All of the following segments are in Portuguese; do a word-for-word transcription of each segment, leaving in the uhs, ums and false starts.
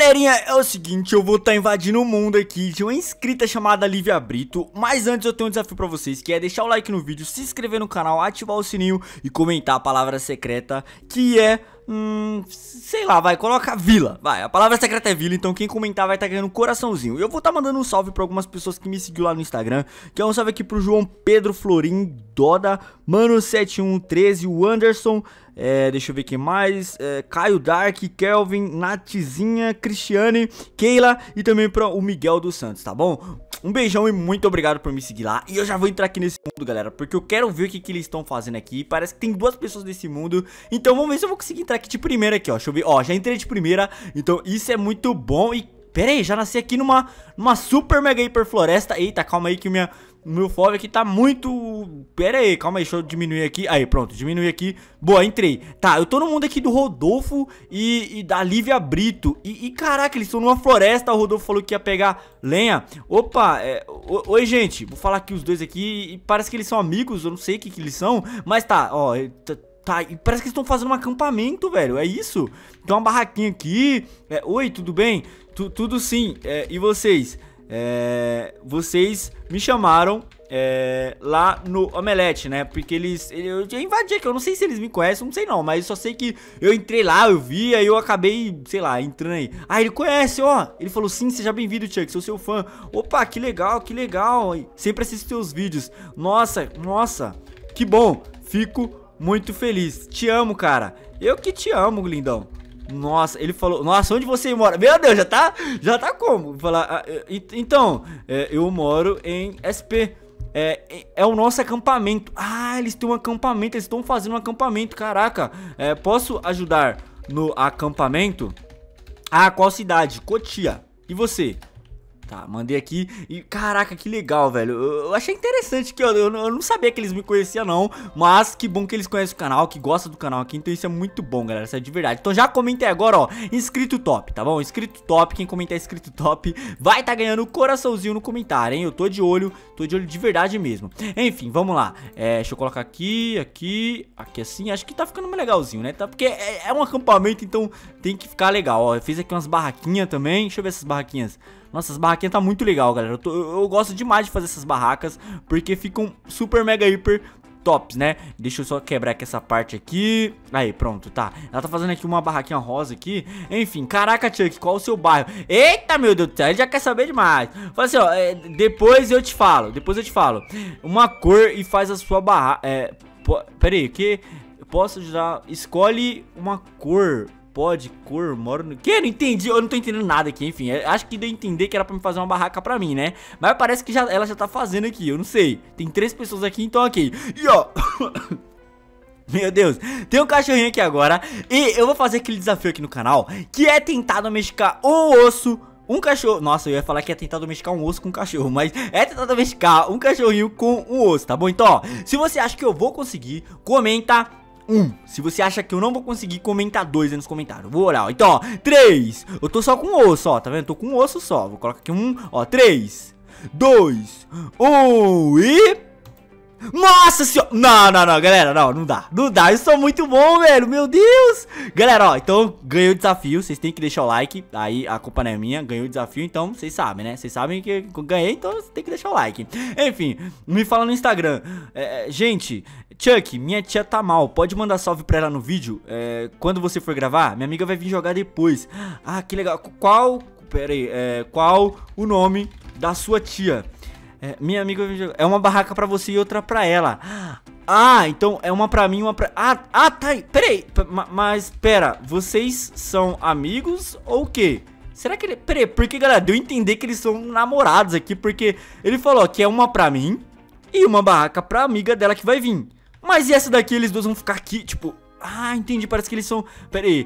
Galerinha, é o seguinte, eu vou estar tá invadindo o mundo aqui de uma inscrita chamada Lívia Brito. Mas antes eu tenho um desafio pra vocês, que é deixar o like no vídeo, se inscrever no canal, ativar o sininho e comentar a palavra secreta, que é... Hum, sei lá, vai, coloca vila. Vai, a palavra secreta é vila, então quem comentar vai estar tá ganhando um coraçãozinho. Eu vou estar tá mandando um salve pra algumas pessoas que me seguiu lá no Instagram, que é um salve aqui pro João Pedro Florim, Doda, Mano sete um um três, o Anderson, é, deixa eu ver quem mais, é, Caio Dark, Kelvin, Natizinha, Cristiane, Keila e também para o Miguel dos Santos, tá bom? Um beijão e muito obrigado por me seguir lá. E eu já vou entrar aqui nesse mundo, galera, porque eu quero ver o que, que eles estão fazendo aqui. Parece que tem duas pessoas nesse mundo, então vamos ver se eu vou conseguir entrar aqui de primeira aqui, ó. Deixa eu ver, ó, já entrei de primeira, então isso é muito bom. E pera aí, já nasci aqui numa, numa super mega hiper floresta. Eita, calma aí que o minha... meu fove aqui tá muito... Pera aí, calma aí, deixa eu diminuir aqui. Aí, pronto, diminui aqui. Boa, entrei. Tá, eu tô no mundo aqui do Rodolfo e, e da Lívia Brito. E, e caraca, eles estão numa floresta. O Rodolfo falou que ia pegar lenha. Opa, é... o, oi, gente. Vou falar aqui os dois aqui. E parece que eles são amigos, eu não sei o que, que eles são. Mas tá, ó... Tá, e parece que eles estão fazendo um acampamento, velho. É isso? Tem uma barraquinha aqui. É, oi, tudo bem? Tu, tudo sim. É, e vocês? É, vocês me chamaram é, lá no Omelete, né? Porque eles... Eu já invadi aqui, eu não sei se eles me conhecem, não sei não. Mas eu só sei que eu entrei lá, eu vi, aí eu acabei, sei lá, entrando aí. Ah, ele conhece, ó. Ele falou, sim, seja bem-vindo, Chuck, sou seu fã. Opa, que legal, que legal. Sempre assisto seus vídeos. Nossa, nossa, que bom. Fico muito feliz. Te amo, cara. Eu que te amo, lindão. Nossa, ele falou, nossa, onde você mora? Meu Deus, já tá, já tá como? Falar, ah, então, é, eu moro em S P, é, é o nosso acampamento. Ah, eles têm um acampamento, eles estão fazendo um acampamento, caraca. É, posso ajudar no acampamento? Ah, qual cidade? Cotia. E você? Tá, mandei aqui e caraca, que legal, velho. Eu, eu achei interessante que eu, eu, eu não sabia que eles me conheciam não, mas que bom que eles conhecem o canal, que gostam do canal aqui, então isso é muito bom, galera, isso é de verdade. Então já comentei agora, ó, inscrito top, tá bom? Inscrito top, quem comentar inscrito top vai tá ganhando coraçãozinho no comentário, hein? Eu tô de olho, tô de olho de verdade mesmo. Enfim, vamos lá, é, deixa eu colocar aqui, aqui, aqui assim, acho que tá ficando mais legalzinho, né? Tá, porque é, é um acampamento, então tem que ficar legal, ó. Eu fiz aqui umas barraquinhas também, deixa eu ver essas barraquinhas. Nossa, as barraquinhas tá muito legal, galera. Eu, tô, eu, eu gosto demais de fazer essas barracas, porque ficam super mega hiper tops, né? Deixa eu só quebrar aqui essa parte aqui. Aí, pronto, tá. Ela tá fazendo aqui uma barraquinha rosa aqui. Enfim, caraca, Chuck, qual o seu bairro? Eita, meu Deus do céu, ele já quer saber demais. Fala assim, ó, é, depois eu te falo, depois eu te falo. Uma cor e faz a sua barraca. É, pera aí, que eu posso ajudar? Escolhe uma cor. Pode, cor, moro no... Que? Não entendi, eu não tô entendendo nada aqui, enfim. Acho que deu a entender que era pra me fazer uma barraca pra mim, né? Mas parece que já, ela já tá fazendo aqui, eu não sei. Tem três pessoas aqui, então ok. E ó... Meu Deus, tem um cachorrinho aqui agora. E eu vou fazer aquele desafio aqui no canal, que é tentar domesticar um osso... Um cachorro, nossa, eu ia falar que ia tentar domesticar um osso com um cachorro, mas é tentar domesticar um cachorrinho com um osso, tá bom? Então, ó, se você acha que eu vou conseguir, comenta... Um. Se você acha que eu não vou conseguir, comenta dois aí nos comentários. Vou olhar, ó. Então, ó, três. Eu tô só com um osso, ó. Tá vendo? Tô com um osso só. Vou colocar aqui um, ó. Três, dois, um e... Nossa senhora! Não, não, não, galera, não, não dá. Não dá, eu sou muito bom, velho. Meu Deus! Galera, ó, então ganhei o desafio. Vocês têm que deixar o like. Aí a culpa não é minha, ganhei o desafio. Então, vocês sabem, né? Vocês sabem que eu ganhei, então você tem que deixar o like. Enfim, me fala no Instagram. É, gente, Chuck, minha tia tá mal. Pode mandar salve pra ela no vídeo. É, quando você for gravar, minha amiga vai vir jogar depois. Ah, que legal. Qual. Pera aí, é, qual o nome da sua tia? É, minha amiga é uma barraca pra você e outra pra ela. Ah, então é uma pra mim e uma pra... Ah, ah, tá aí, peraí. Mas, pera, vocês são amigos ou o quê? Será que ele... Peraí, porque, galera, deu a entender que eles são namorados aqui. Porque ele falou que é uma pra mim e uma barraca pra amiga dela que vai vir. Mas e essa daqui, eles dois vão ficar aqui, tipo... Ah, entendi, parece que eles são... Pera aí,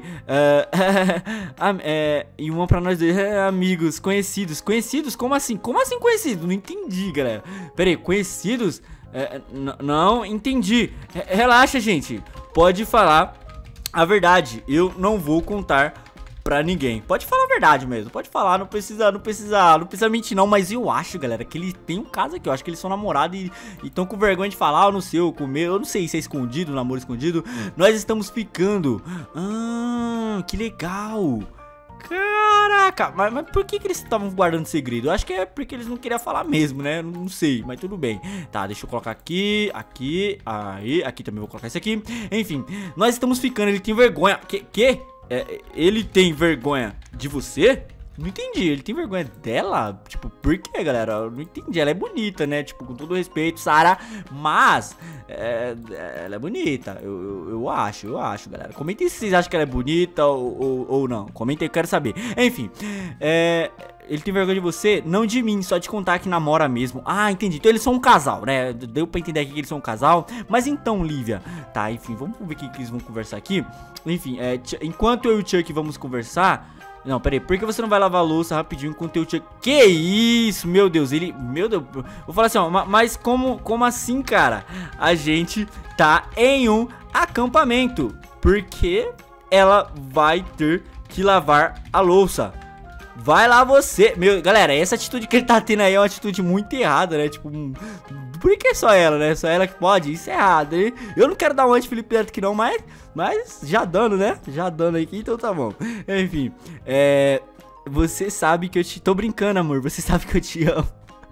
uh, é, e uma pra nós dois, é, amigos, conhecidos. Conhecidos? Como assim? Como assim conhecidos? Não entendi, galera. Pera aí, conhecidos? É, não, entendi. Relaxa, gente. Pode falar a verdade. Eu não vou contar pra ninguém. Pode falar a verdade mesmo. Pode falar, não precisa, não precisa, não precisa mentir não. Mas eu acho, galera, que eles tem um caso aqui. Eu acho que eles são namorados e estão com vergonha de falar. Eu não sei, eu comer. Eu não sei se é escondido, namoro escondido. Nós estamos ficando. Ah, que legal. Caraca. Caraca, mas, mas por que que eles estavam guardando segredo? Eu acho que é porque eles não queriam falar mesmo, né? Não, não sei, mas tudo bem. Tá, deixa eu colocar aqui, aqui, aí, aqui também vou colocar esse aqui. Enfim, nós estamos ficando, ele tem vergonha. Que? Que? É, ele tem vergonha de você? Não entendi, ele tem vergonha dela? Tipo, por que, galera? Eu não entendi, ela é bonita, né? Tipo, com todo respeito, Sarah, mas é, ela é bonita, eu, eu, eu acho, eu acho, galera. Comentem se vocês acham que ela é bonita ou, ou, ou não. Comentem, eu quero saber. Enfim, é... ele tem vergonha de você? Não de mim, só de contar que namora mesmo. Ah, entendi. Então eles são um casal, né? Deu pra entender aqui que eles são um casal. Mas então, Lívia, tá, enfim, vamos ver o que, que eles vão conversar aqui. Enfim, é, enquanto eu e o Chuck vamos conversar... Não, peraí, por que você não vai lavar a louça rapidinho enquanto eu Chuck... Que isso, meu Deus, ele... Meu Deus, vou falar assim, ó, mas como, como assim, cara? A gente tá em um acampamento, porque ela vai ter que lavar a louça. Vai lá você, meu, galera, essa atitude que ele tá tendo aí é uma atitude muito errada, né, tipo, por que só ela, né, só ela que pode, isso é errado, hein? Eu não quero dar um anti-Felipe Neto aqui não, mas, mas já dando, né, já dando aqui, então tá bom. Enfim, é, você sabe que eu te, tô brincando, amor, você sabe que eu te amo.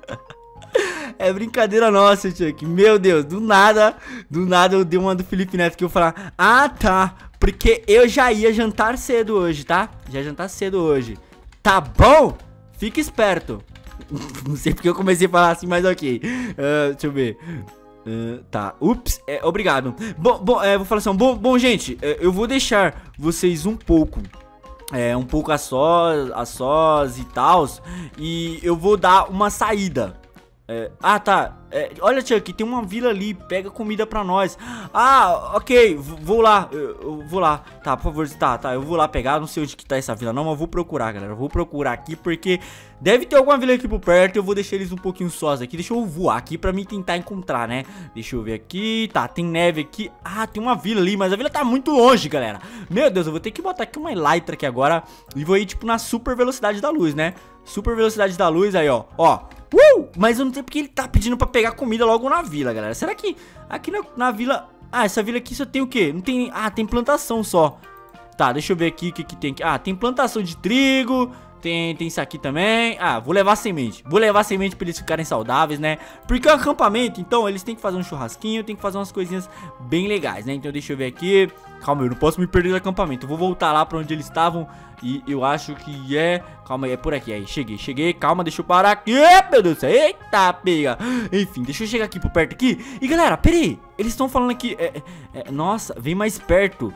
É brincadeira nossa, Chuck, meu Deus, do nada, do nada eu dei uma do Felipe Neto que eu falar, ah, tá, porque eu já ia jantar cedo hoje, tá, já ia jantar cedo hoje. Tá bom? Fica esperto. Não sei porque eu comecei a falar assim, mas ok. Uh, deixa eu ver. Uh, tá, ups, é, obrigado. Bom, bom é, vou falar assim, bom, bom gente, é, eu vou deixar vocês um pouco, é, um pouco a sós, a sós e tal, e eu vou dar uma saída. É, ah, tá. É, olha, Chuck, tem uma vila ali. Pega comida pra nós. Ah, ok. Vou lá. Eu, eu vou lá. Tá, por favor. Tá, tá. Eu vou lá pegar. Não sei onde que tá essa vila, não. Mas eu vou procurar, galera. Eu vou procurar aqui porque deve ter alguma vila aqui por perto. Eu vou deixar eles um pouquinho sós aqui. Deixa eu voar aqui pra mim tentar encontrar, né? Deixa eu ver aqui. Tá, tem neve aqui. Ah, tem uma vila ali. Mas a vila tá muito longe, galera. Meu Deus, eu vou ter que botar aqui uma Elytra aqui agora. E vou ir, tipo, na super velocidade da luz, né? Super velocidade da luz aí, ó. Ó. Uh! Mas eu não sei porque ele tá pedindo pra pegar comida logo na vila, galera. Será que aqui na, na vila... Ah, essa vila aqui só tem o quê? Não tem... Ah, tem plantação só. Tá, deixa eu ver aqui o que que tem aqui. Ah, tem plantação de trigo. Tem, tem isso aqui também. Ah, vou levar semente. Vou levar semente pra eles ficarem saudáveis, né? Porque é um acampamento, então eles têm que fazer um churrasquinho. Tem que fazer umas coisinhas bem legais, né? Então deixa eu ver aqui. Calma, eu não posso me perder do acampamento. Eu vou voltar lá pra onde eles estavam. E eu acho que é... Calma aí, é por aqui. Aí, cheguei, cheguei. Calma, deixa eu parar aqui. Meu Deus do céu. Eita, pega. Enfim, deixa eu chegar aqui por perto aqui. E galera, pera aí. Eles estão falando aqui... É, é, nossa, vem mais perto.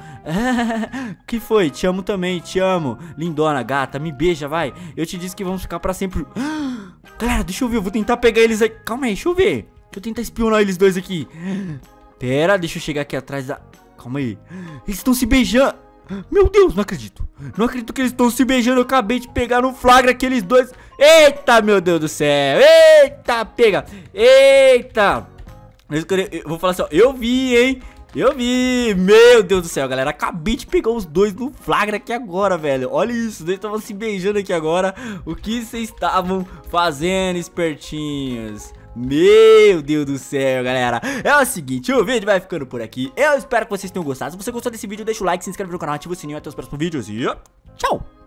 Que foi? Te amo também, te amo. Lindona, gata, me beija, vai. Eu te disse que vamos ficar pra sempre. Galera, deixa eu ver. Eu vou tentar pegar eles aí. Calma aí, deixa eu ver. Deixa eu tentar espionar eles dois aqui. Pera, deixa eu chegar aqui atrás da... Calma aí. Eles estão se beijando. Meu Deus, não acredito. Não acredito que eles estão se beijando. Eu acabei de pegar no flagra aqueles dois. Eita, meu Deus do céu. Eita, pega. Eita. Eu vou falar assim, ó. Eu vi, hein. Eu vi. Meu Deus do céu, galera. Acabei de pegar os dois no flagra aqui agora, velho. Olha isso. Eles estavam se beijando aqui agora. O que vocês estavam fazendo, espertinhos? Meu Deus do céu, galera. É o seguinte, o vídeo vai ficando por aqui. Eu espero que vocês tenham gostado. Se você gostou desse vídeo, deixa o like, se inscreve no canal, ativa o sininho. Até os próximos vídeos e tchau!